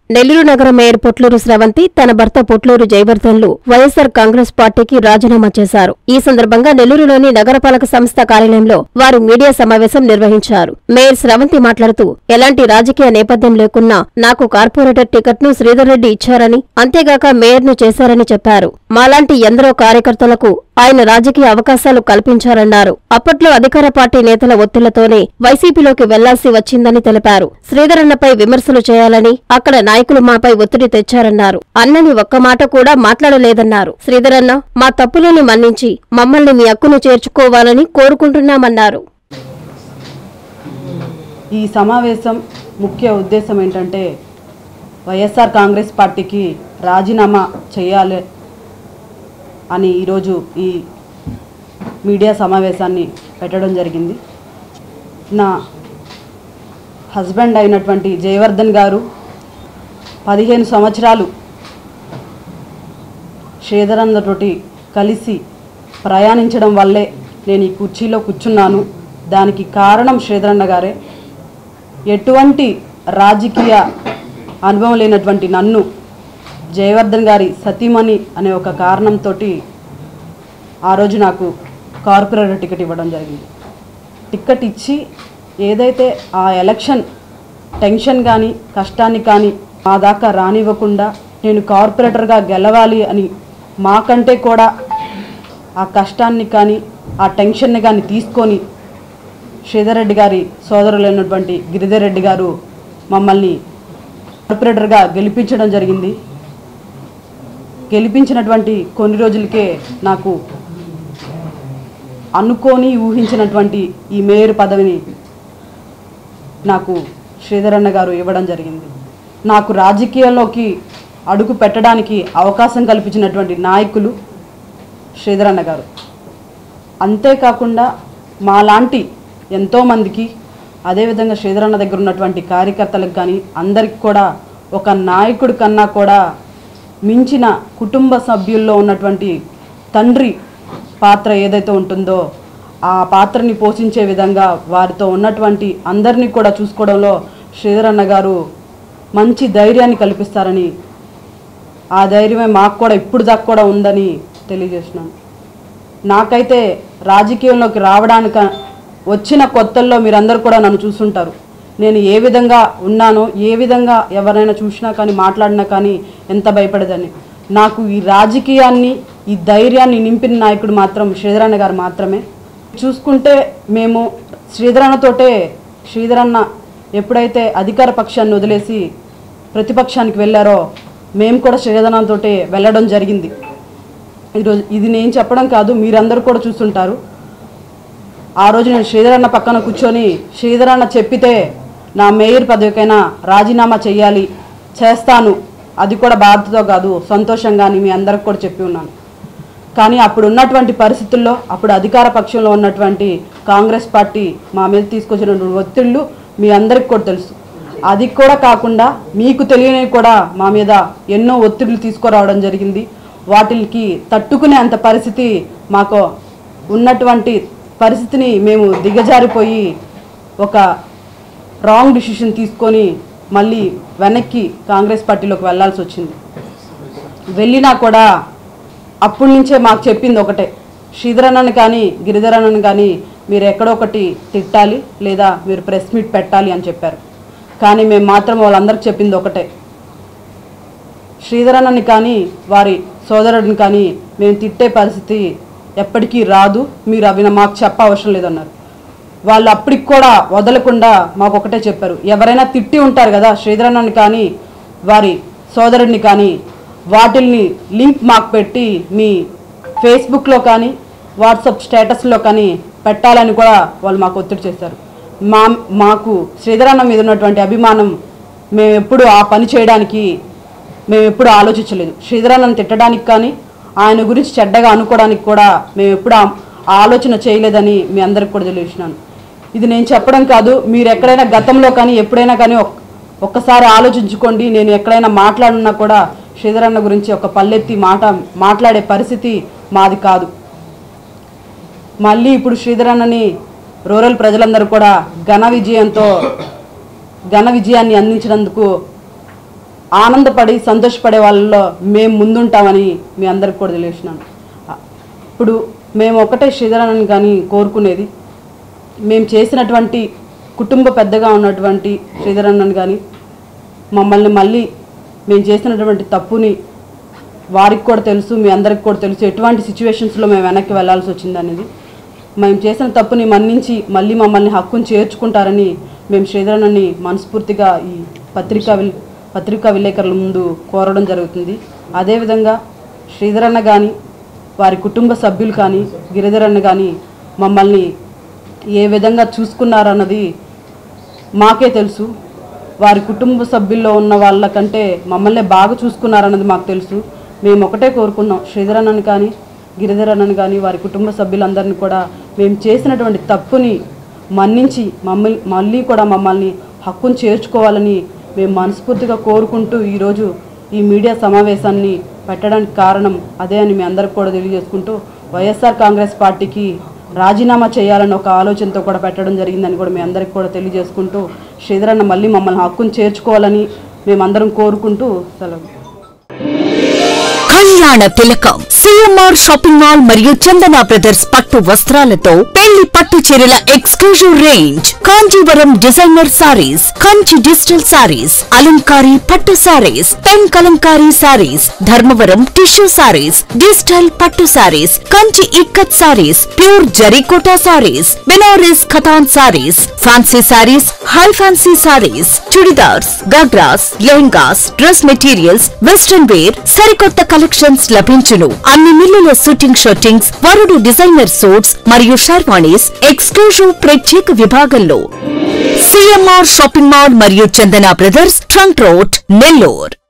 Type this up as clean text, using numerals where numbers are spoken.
నెల్లూరు నగర మేయర్ పొట్లూరు స్రవంతి తన భర్త పొట్లూరు జయవర్ధన్లు వైఎస్సార్ కాంగ్రెస్ పార్టీకి రాజీనామా చేశారు. ఈ సందర్భంగా నెల్లూరులోని నగరపాలక సంస్థ కార్యాలయంలో వారు మీడియా సమావేశం నిర్వహించారు. మేయర్ స్రవంతి మాట్లాడుతూ, ఎలాంటి రాజకీయ నేపథ్యం లేకున్నా నాకు కార్పొరేటర్ టికెట్ను శ్రీధర్ రెడ్డి ఇచ్చారని, అంతేగాక మేయర్ను చేశారని చెప్పారు. మాలాంటి ఎందరో కార్యకర్తలకు ఆయన రాజకీయ అవకాశాలు కల్పించారన్నారు. అప్పట్లో అధికార పార్టీ నేతల ఒత్తిళ్లతోనే వైసీపీలోకి వెళ్లాల్సి వచ్చిందని తెలిపారు. శ్రీధరన్నపై విమర్శలు చేయాలని అక్కడ నాయకులు మాపై ఒత్తిడి తెచ్చారన్నారు. అన్నని ఒక్క మాట కూడా మాట్లాడలేదన్నారు. శ్రీధరన్న, మా తప్పులను మన్నించి మమ్మల్ని మీ హక్కును చేర్చుకోవాలని కోరుకుంటున్నామన్నారు. ఈ సమావేశం ముఖ్య ఉద్దేశం ఏంటంటే, వైఎస్ఆర్ కాంగ్రెస్ పార్టీకి రాజీనామా చేయాలి అని ఈరోజు ఈ మీడియా సమావేశాన్ని పెట్టడం జరిగింది. నా హస్బెండ్ అయినటువంటి జయవర్ధన్ గారు 15 సంవత్సరాలు శ్రీధరన్నతోటి కలిసి ప్రయాణించడం వల్లే నేను ఈ కుర్చీలో కూర్చున్నాను. దానికి కారణం శ్రీధరన్న గారే. ఎటువంటి రాజకీయ అనుభవం లేనటువంటి నన్ను జయవర్ధన్ గారి సతీమణి అనే ఒక కారణంతో ఆ రోజు నాకు కార్పొరేటర్ టికెట్ ఇవ్వడం జరిగింది. టికెట్ ఇచ్చి ఏదైతే ఆ ఎలక్షన్ టెన్షన్ కానీ కష్టాన్ని కానీ మా దాకా రానివ్వకుండా నేను కార్పొరేటర్గా గెలవాలి అని, మాకంటే కూడా ఆ కష్టాన్ని కానీ ఆ టెన్షన్ని కానీ తీసుకొని శ్రీధర్ రెడ్డి గారి సోదరులైనటువంటి గిరిధర్ రెడ్డి గారు మమ్మల్ని కార్పొరేటర్గా గెలిపించడం జరిగింది. గెలిపించినటువంటి కొన్ని రోజులకే నాకు అనుకోని ఊహించినటువంటి ఈ మేయర్ పదవిని నాకు శ్రీధరన్న గారు ఇవ్వడం జరిగింది. నాకు రాజకీయాల్లోకి అడుగు పెట్టడానికి అవకాశం కల్పించినటువంటి నాయకులు శ్రీధరన్న గారు. అంతేకాకుండా మాలాంటి ఎంతోమందికి, అదేవిధంగా శ్రీధరన్న దగ్గర ఉన్నటువంటి కార్యకర్తలకు కానీ అందరికి కూడా ఒక నాయకుడి కన్నా కూడా మించిన కుటుంబ సభ్యుల్లో ఉన్నటువంటి తండ్రి పాత్ర ఏదైతే ఉంటుందో ఆ పాత్రని పోషించే విధంగా వారితో ఉన్నటువంటి అందరినీ కూడా చూసుకోవడంలో శ్రీధరన్న గారు మంచి ధైర్యాన్ని కల్పిస్తారని, ఆ ధైర్యమే మాకు కూడా ఇప్పుడు దాకా కూడా ఉందని తెలియజేస్తున్నాను. నాకైతే రాజకీయంలోకి రావడానికి వచ్చిన కొత్తల్లో మీరందరూ కూడా నన్ను చూస్తుంటారు. నేను ఏ విధంగా ఉన్నానో, ఏ విధంగా ఎవరైనా చూసినా కానీ మాట్లాడినా కానీ ఎంత భయపడేదని. నాకు ఈ రాజకీయాన్ని, ఈ ధైర్యాన్ని నింపిన నాయకుడు మాత్రం శ్రీధరన్న గారు మాత్రమే. చూసుకుంటే మేము శ్రీధరన్న ఎప్పుడైతే అధికార పక్షాన్ని వదిలేసి ప్రతిపక్షానికి వెళ్ళారో మేము కూడా శ్రీధరన్నతో వెళ్ళడం జరిగింది. ఈరోజు ఇది నేను చెప్పడం కాదు, మీరందరూ కూడా చూస్తుంటారు. ఆ రోజు నేను శ్రీధరన్న పక్కన కూర్చొని శ్రీధరన్న చెప్పితే నా మేయర్ పదవికైనా రాజీనామా చేయాలి, చేస్తాను, అది కూడా బాధతో కాదు సంతోషంగాని మీ అందరికి కూడా చెప్పి ఉన్నాను. కానీ అప్పుడు ఉన్నటువంటి పరిస్థితుల్లో, అప్పుడు అధికార పక్షంలో ఉన్నటువంటి కాంగ్రెస్ పార్టీ మా మీద తీసుకొచ్చినటువంటి ఒత్తిళ్ళు మీ అందరికి కూడా తెలుసు. అది కూడా కాకుండా మీకు తెలియనివి కూడా మా మీద ఎన్నో ఒత్తిళ్ళు తీసుకురావడం జరిగింది. వాటికి తట్టుకునే అంత పరిస్థితి మాకు ఉన్నటువంటి పరిస్థితిని మేము దిగజారిపోయి ఒక రాంగ్ డిసిషన్ తీసుకొని మళ్ళీ వెనక్కి కాంగ్రెస్ పార్టీలోకి వెళ్లాల్సి వచ్చింది. వెళ్ళినా కూడా అప్పటి నుంచే మాకు చెప్పింది ఒకటే, శ్రీధరన్నని కానీ గిరిధరన్నని కానీ మీరు ఎక్కడొకటి తిట్టాలి లేదా మీరు ప్రెస్ మీట్ పెట్టాలి అని చెప్పారు. కానీ మేము మాత్రం వాళ్ళందరికీ చెప్పింది ఒకటే, శ్రీధరన్నని కానీ వారి సోదరుడిని కానీ మేము తిట్టే పరిస్థితి ఎప్పటికీ రాదు, మీరు అవి మాకు చెప్ప అవసరం లేదన్నారు. వాళ్ళు అప్పటికి కూడా వదలకుండా మాకు ఒకటే చెప్పారు, ఎవరైనా తిట్టి ఉంటారు కదా శ్రీధరన్నని కానీ వారి సోదరుడిని కానీ, వాటిల్ని లింక్ మాకు పెట్టి మీ ఫేస్బుక్లో కానీ వాట్సాప్ స్టేటస్లో కానీ పెట్టాలని కూడా వాళ్ళు మాకు ఒత్తిడి చేశారు. మాకు శ్రీధరన్న మీద ఉన్నటువంటి అభిమానం మేము ఎప్పుడు ఆ పని చేయడానికి మేము ఎప్పుడు ఆలోచించలేదు. శ్రీధరన్నను తిట్టడానికి కానీ ఆయన గురించి చెడ్డగా అనుకోవడానికి కూడా మేము ఎప్పుడు ఆలోచన చేయలేదని మీ అందరికి కూడా తెలియజేసినాను. ఇది నేను చెప్పడం కాదు, మీరు ఎక్కడైనా గతంలో కానీ ఎప్పుడైనా కానీ ఒక్కసారి ఆలోచించుకోండి. నేను ఎక్కడైనా మాట్లాడినా కూడా శ్రీధరన్న గురించి ఒక పల్లెత్తి మాట్లాడే పరిస్థితి మాది కాదు. మళ్ళీ ఇప్పుడు శ్రీధరన్నని రూరల్ ప్రజలందరూ కూడా ఘన విజయాన్ని అందించినందుకు ఆనందపడి సంతోషపడే వాళ్ళలో మేము ముందుంటామని మీ అందరికి కూడా తెలియజేసినాను. ఇప్పుడు మేము ఒకటే శ్రీధరని కానీ కోరుకునేది, మేము చేసినటువంటి కుటుంబ పెద్దగా ఉన్నటువంటి శ్రీధరన్నని కానీ మమ్మల్ని మళ్ళీ మేము చేసినటువంటి తప్పుని వారికి కూడా తెలుసు, మీ అందరికి కూడా తెలుసు ఎటువంటి సిచ్యువేషన్స్లో మేము వెనక్కి వెళ్లాల్సి వచ్చింది అనేది. మేము చేసిన తప్పుని మన్నించి మళ్ళీ మమ్మల్ని హక్కును చేర్చుకుంటారని మేము శ్రీధరన్నని మనస్ఫూర్తిగా ఈ పత్రికా విలేకరుల ముందు కోరడం జరుగుతుంది. అదేవిధంగా శ్రీధరన్న కానీ వారి కుటుంబ సభ్యులు కానీ గిరిధరన్న కానీ మమ్మల్ని ఏ విధంగా చూసుకున్నారన్నది మాకే తెలుసు. వారి కుటుంబ సభ్యుల్లో ఉన్న వాళ్ళకంటే మమ్మల్ని బాగా చూసుకున్నారన్నది మాకు తెలుసు. మేము ఒకటే కోరుకున్నాం, శ్రీధరన్నని కానీ గిరిధరన్నని కానీ వారి కుటుంబ సభ్యులందరినీ కూడా మేము చేసినటువంటి తప్పుని మన్నించి మళ్ళీ కూడా మమ్మల్ని హక్కును చేర్చుకోవాలని మేము మనస్ఫూర్తిగా కోరుకుంటూ ఈరోజు ఈ మీడియా సమావేశాన్ని పెట్టడానికి కారణం అదే అని మీ అందరికి కూడా తెలియజేసుకుంటూ, వైఎస్ఆర్ కాంగ్రెస్ పార్టీకి రాజీనామా చేయాలని ఒక ఆలోచనతో కూడా పెట్టడం జరిగిందని కూడా మీ అందరికి కూడా తెలియజేసుకుంటూ, శ్రీధరన్న మళ్ళీ మమ్మల్ని హక్కును చేర్చుకోవాలని మేమందరం కోరుకుంటూ సెలవు. కళ్యాణ తిలకం సిఎంఆర్ షాపింగ్ మాల్ మరియు చందన బ్రదర్స్ పట్టు వస్త్రాలతో పెళ్లి పట్టు చీరల exclusive range, Kanjeevaram designer saris, Kanchi digital saris, అలంకారీ పట్టు saris, pen Kalamkari saris, Dharmavaram tissue saris, digital పట్టు saris, Kanchi ikat saris, pure జరీకోటా సారీస్, బెనారస్ ఖతాన్ saris, fancy saris, high fancy saris, churidars, ghagras, lehengas, dress materials, western wear సరికొత్త కలెక్షన్స్ లభించును. అన్ని మిల్లుల షూటింగ్ షర్టింగ్స్, వరుడు డిజైనర్ సూట్స్ మరియు షర్వాణీస్ ఎక్స్క్లూజివ్ ప్రత్యేక విభాగంలో. సిఎంఆర్ షాపింగ్ మాల్ మరియు Chandana brothers, trunk road, Nellore.